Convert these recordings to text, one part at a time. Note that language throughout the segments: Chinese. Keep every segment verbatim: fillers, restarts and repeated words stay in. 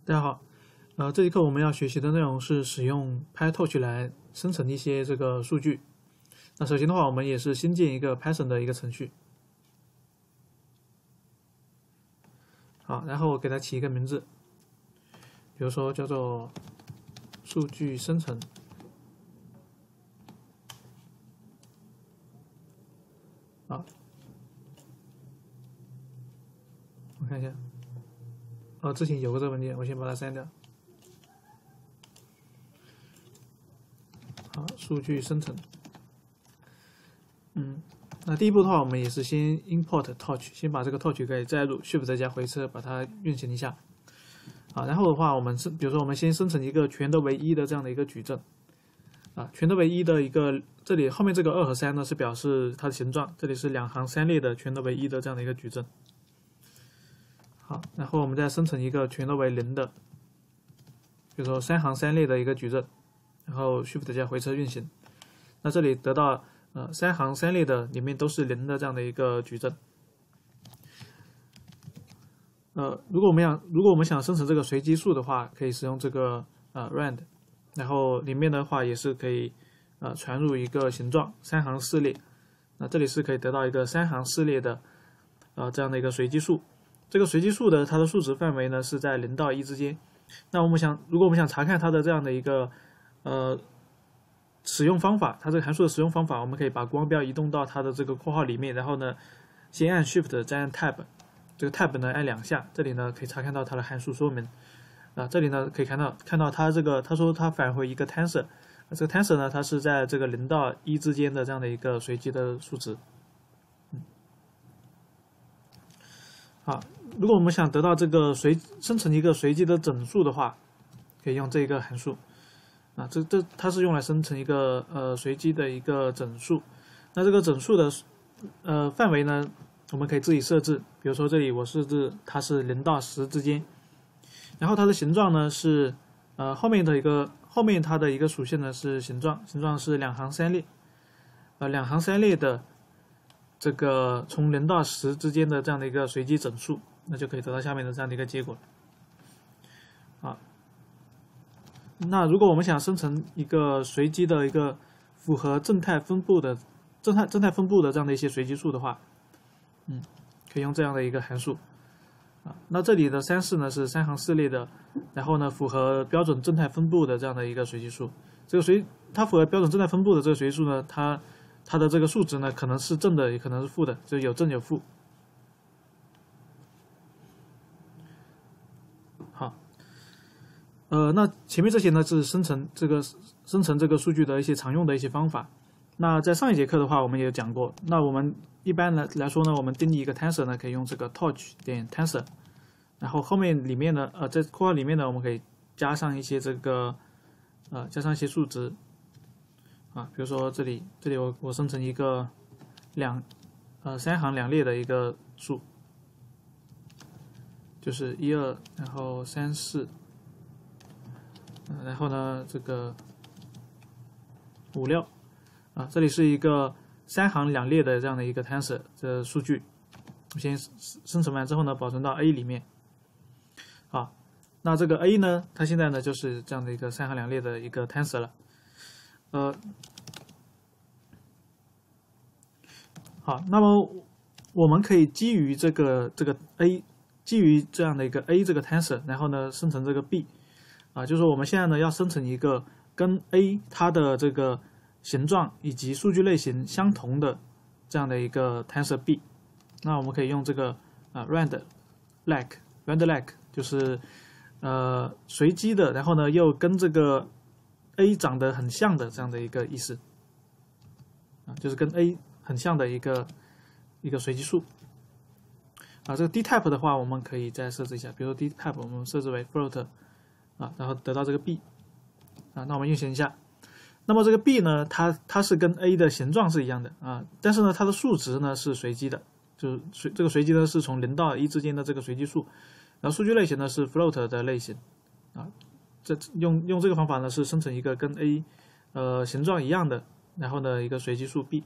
大家好，呃，这节课我们要学习的内容是使用 PyTorch 来生成一些这个数据。那首先的话，我们也是新建一个 Python 的一个程序。好，然后给它起一个名字，比如说叫做数据生成。好，我看一下。哦，之前有个这个文件，我先把它删掉。好，数据生成。嗯，那第一步的话，我们也是先 import torch， 先把这个 torch 给载入 ，shift 加回车把它运行一下。啊，然后的话，我们是比如说我们先生成一个全都为一的这样的一个矩阵。啊，全都为一的一个，这里后面这个二和三呢是表示它的形状，这里是两行三列的全都为一的这样的一个矩阵。好，然后我们再生成一个全都为零的，比如说三行三列的一个矩阵，然后 shift 加回车运行。那这里得到呃三行三列的里面都是零的这样的一个矩阵。呃，如果我们想如果我们想生成这个随机数的话，可以使用这个呃 rand， 然后里面的话也是可以呃传入一个形状三行四列。那这里是可以得到一个三行四列的呃这样的一个随机数。这个随机数的它的数值范围呢是在零到一之间。那我们想，如果我们想查看它的这样的一个呃使用方法，它这个函数的使用方法，我们可以把光标移动到它的这个括号里面，然后呢，先按 Shift 再按 Tab， 这个 Tab 呢按两下，这里呢可以查看到它的函数说明。啊，这里呢可以看到看到它这个，它说它返回一个 tensor， 这个 tensor 呢它是在这个零到一之间的这样的一个随机的数值。嗯，好。如果我们想得到这个随生成一个随机的整数的话，可以用这个函数啊，这这它是用来生成一个呃随机的一个整数。那这个整数的呃范围呢，我们可以自己设置，比如说这里我设置它是零到十之间，然后它的形状呢是呃后面的一个后面它的一个属性呢是形状，形状是两行三列，呃两行三列的这个从零到十之间的这样的一个随机整数。那就可以得到下面的这样的一个结果。啊，那如果我们想生成一个随机的一个符合正态分布的正态正态分布的这样的一些随机数的话，嗯，可以用这样的一个函数。啊，那这里的三四呢是三行四列的，然后呢符合标准正态分布的这样的一个随机数。这个随它符合标准正态分布的这个随机数呢，它它的这个数值呢可能是正的，也可能是负的，就有正有负。好，呃，那前面这些呢是生成这个生成这个数据的一些常用的一些方法。那在上一节课的话，我们也有讲过。那我们一般来来说呢，我们定义一个 tensor 呢，可以用这个 torch 点 tensor， 然后后面里面呢，呃，在括号里面呢，我们可以加上一些这个呃，加上一些数值啊，比如说这里这里我我生成一个两呃三行两列的一个数。就是一二，然后三四，嗯，然后呢，这个五六，啊，这里是一个三行两列的这样的一个 tensor 的数据，我先生成完之后呢，保存到 A 里面。好，那这个 A 呢，它现在呢就是这样的一个三行两列的一个 tensor 了，呃，好，那么我们可以基于这个这个 A。基于这样的一个 A 这个 tensor， 然后呢生成这个 B， 啊，就是说我们现在呢要生成一个跟 A 它的这个形状以及数据类型相同的这样的一个 tensor B， 那我们可以用这个啊 rand like rand like 就是呃随机的，然后呢又跟这个 A 长得很像的这样的一个意思，啊，就是跟 A 很像的一个一个随机数。啊，这个 dtype 的话，我们可以再设置一下，比如说 dtype 我们设置为 float， 啊，然后得到这个 b， 啊，那我们运行一下，那么这个 b 呢，它它是跟 a 的形状是一样的啊，但是呢，它的数值呢是随机的，就是随这个随机呢是从零到一之间的这个随机数，然后数据类型呢是 float 的类型，啊，这用用这个方法呢是生成一个跟 a 呃形状一样的，然后呢一个随机数 b。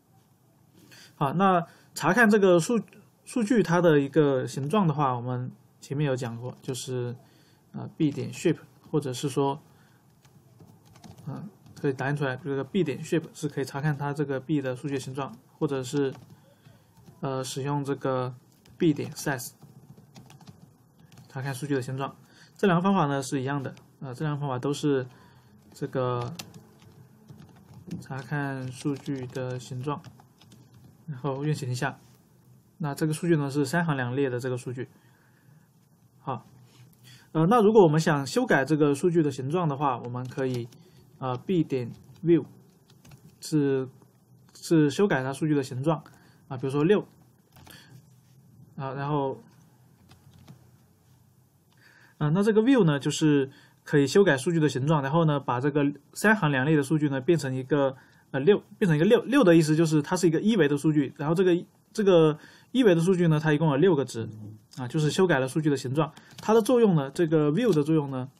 好，那查看这个数数据它的一个形状的话，我们前面有讲过，就是呃 b 点 shape， 或者是说，嗯、呃，可以打印出来，这个 b 点 shape 是可以查看它这个 b 的数据形状，或者是呃使用这个 b 点 size 查看数据的形状。这两个方法呢是一样的，啊、呃，这两个方法都是这个查看数据的形状，然后运行一下。那这个数据呢是三行两列的这个数据。好，呃，那如果我们想修改这个数据的形状的话，我们可以呃 b 点 view 是是修改它数据的形状啊，比如说六啊，然后啊，那这个 view 呢就是可以修改数据的形状，然后呢把这个三行两列的数据呢变成一个呃六，变成一个六六的意思就是它是一个一维的数据，然后这个这个一维的数据呢，它一共有六个值啊，就是修改了数据的形状。它的作用呢，这个 view 的作用呢，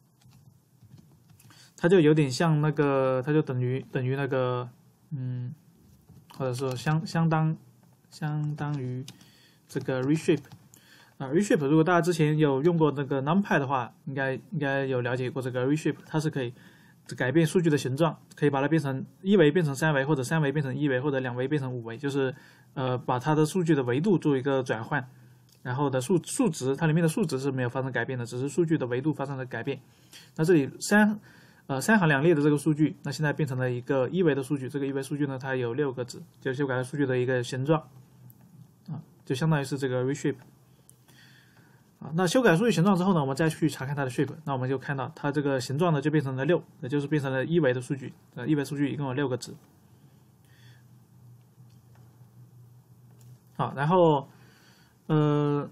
它就有点像那个，它就等于等于那个，嗯，或者说相相当相当于这个 reshape 啊 reshape。如果大家之前有用过那个 NumPy 的话，应该应该有了解过这个 reshape， 它是可以改变数据的形状，可以把它变成一维变成三维，或者三维变成一维，或者两维变成五维，就是呃把它的数据的维度做一个转换，然后的数数值，它里面的数值是没有发生改变的，只是数据的维度发生了改变。那这里三呃三行两列的这个数据，那现在变成了一个一维的数据，这个一维数据呢，它有六个值，就修改了数据的一个形状啊，就相当于是这个 reshape。啊，那修改数据形状之后呢，我们再去查看它的 shape， 那我们就看到它这个形状呢就变成了六，也就是变成了一维的数据。呃，一维数据一共有六个值。好，然后呃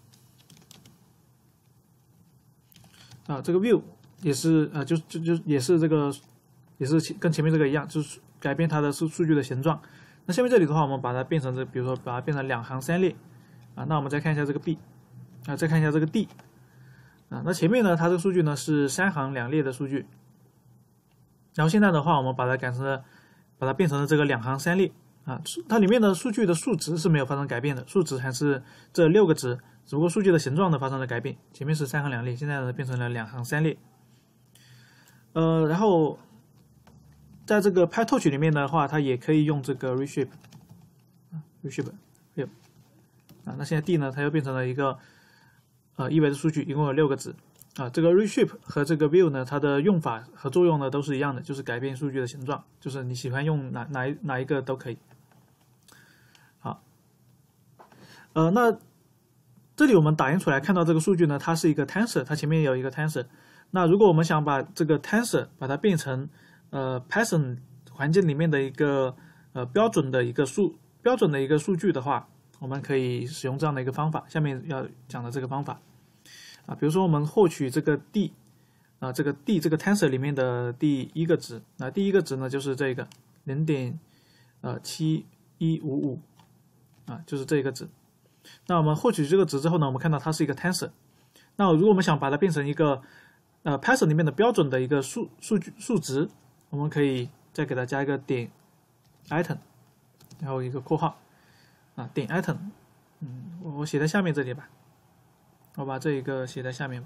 啊，这个 view 也是呃，就就就也是这个也是跟前面这个一样，就是改变它的数数据的形状。那下面这里的话，我们把它变成这，比如说把它变成两行三列啊。那我们再看一下这个 b。啊，再看一下这个 D， 啊，那前面呢，它这个数据呢是三行两列的数据，然后现在的话，我们把它改成了，把它变成了这个两行三列啊，它里面的数据的数值是没有发生改变的，数值还是这六个值，只不过数据的形状呢发生了改变，前面是三行两列，现在呢变成了两行三列，呃，然后在这个 PyTorch 里面的话，它也可以用这个 reshape， 啊 reshape， 有啊，那现在 D 呢，它又变成了一个。呃，一维的数据一共有六个值啊。这个 reshape 和这个 view 呢，它的用法和作用呢都是一样的，就是改变数据的形状，就是你喜欢用哪哪哪一个都可以。好，呃，那这里我们打印出来看到这个数据呢，它是一个 tensor， 它前面有一个 tensor。那如果我们想把这个 tensor 把它变成呃 Python 环境里面的一个呃标准的一个数标准的一个数据的话，我们可以使用这样的一个方法，下面要讲的这个方法。啊，比如说我们获取这个 d 啊，这个 d 这个 tensor 里面的第一个值，那第一个值呢就是这个零点呃七一五五啊，就是这个值。那我们获取这个值之后呢，我们看到它是一个 tensor。那如果我们想把它变成一个呃 Python 里面的标准的一个数数据数值，我们可以再给它加一个点 item， 然后一个括号啊，点 item， 嗯，我我写在下面这里吧。我把这一个写在下面吧。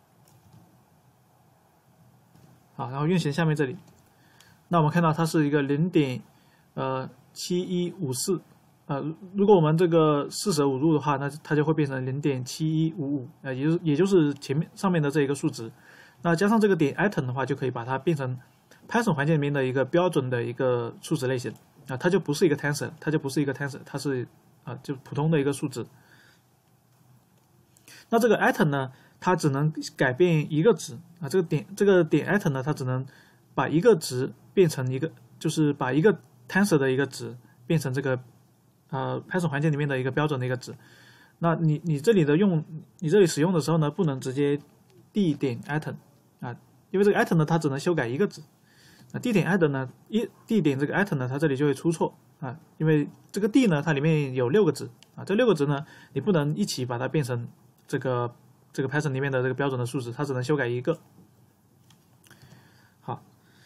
好，然后运行下面这里。那我们看到它是一个零点呃七一五四，呃，如果我们这个四舍五入的话，那它就会变成零点七一五五，呃，也就是也就是前面上面的这一个数值。那加上这个点 item 的话，就可以把它变成 Python 环境里面的一个标准的一个数值类型啊，它就不是一个 tensor， 它就不是一个 tensor， 它是啊就普通的一个数值。那这个 item 呢，它只能改变一个值啊。这个点这个点 item 呢，它只能把一个值变成一个，就是把一个 tensor 的一个值变成这个呃 Python 环境里面的一个标准的一个值。那你你这里的用你这里使用的时候呢，不能直接 d 点 item 啊，因为这个 item 呢，它只能修改一个值。那 d 点 item 呢，一 d 点这个 item 呢，它这里就会出错啊，因为这个 d 呢，它里面有六个值啊，这六个值呢，你不能一起把它变成这个这个 Python 里面的这个标准的数值，它只能修改一个。好，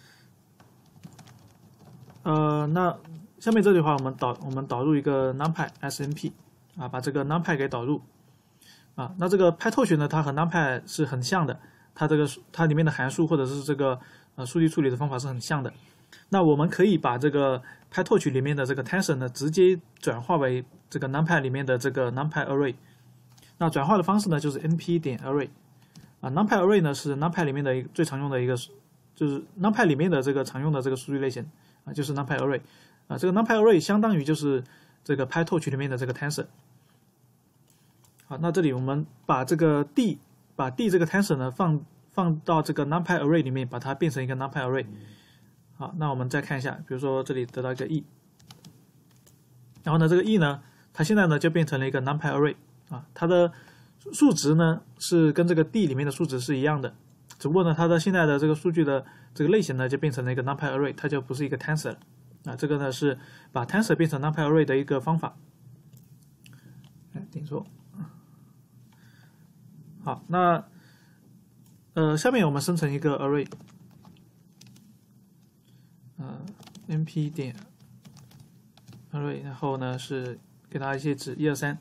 呃，那下面这里的话，我们导我们导入一个 NumPy S N P 啊，把这个 NumPy 给导入。 啊。那这个 PyTorch 呢，它和 NumPy 是很像的，它这个它里面的函数或者是这个呃数据处理的方法是很像的。那我们可以把这个 PyTorch 里面的这个 tensor 呢，直接转化为这个 NumPy 里面的这个 NumPy Array。那转化的方式呢，就是 np 点 array 啊 ，NumPy Array 呢是 NumPy 里面的一个最常用的一个，就是 NumPy 里面的这个常用的这个数据类型啊，就是 NumPy Array 啊，这个 NumPy Array 相当于就是这个 PyTorch 里面的这个 tensor。好，那这里我们把这个 d 把 d 这个 tensor 呢放放到这个 NumPy Array 里面，把它变成一个 NumPy Array。好，那我们再看一下，比如说这里得到一个 e， 然后呢这个 e 呢，它现在呢就变成了一个 NumPy Array。啊，它的数值呢是跟这个 d 里面的数值是一样的，只不过呢它的现在的这个数据的这个类型呢就变成了一个 NumPy Array， 它就不是一个 tensor 了。啊，这个呢是把 tensor 变成 NumPy Array 的一个方法。哎，点错。好，那呃下面我们生成一个 array， 呃 np 点 array， 然后呢是给它一些值一二三。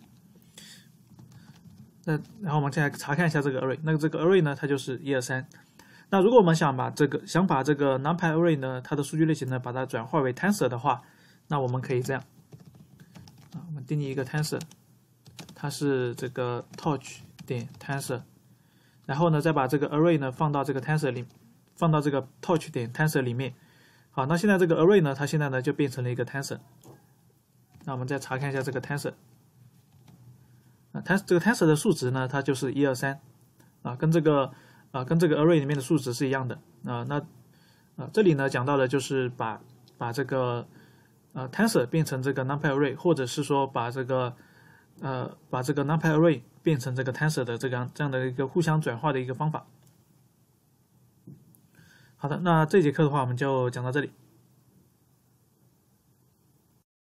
那然后我们现在查看一下这个 array， 那个这个 array 呢，它就是一二三。那如果我们想把这个想把这个 NumPy array 呢，它的数据类型呢，把它转化为 tensor 的话，那我们可以这样啊，我们定义一个 tensor， 它是这个 torch 点 tensor， 然后呢再把这个 array 呢放到这个 tensor 里，放到这个 torch 点 tensor 里面。好，那现在这个 array 呢，它现在呢就变成了一个 tensor。那我们再查看一下这个 tensor。啊 ，tensor 这个 tensor 的数值呢，它就是一二三，啊，跟这个啊跟这个 array 里面的数值是一样的啊。那啊这里呢讲到的就是把把这个呃 tensor 变成这个 NumPy array， 或者是说把这个呃把这个 NumPy array 变成这个 tensor 的这个这样的一个互相转化的一个方法。好的，那这节课的话我们就讲到这里。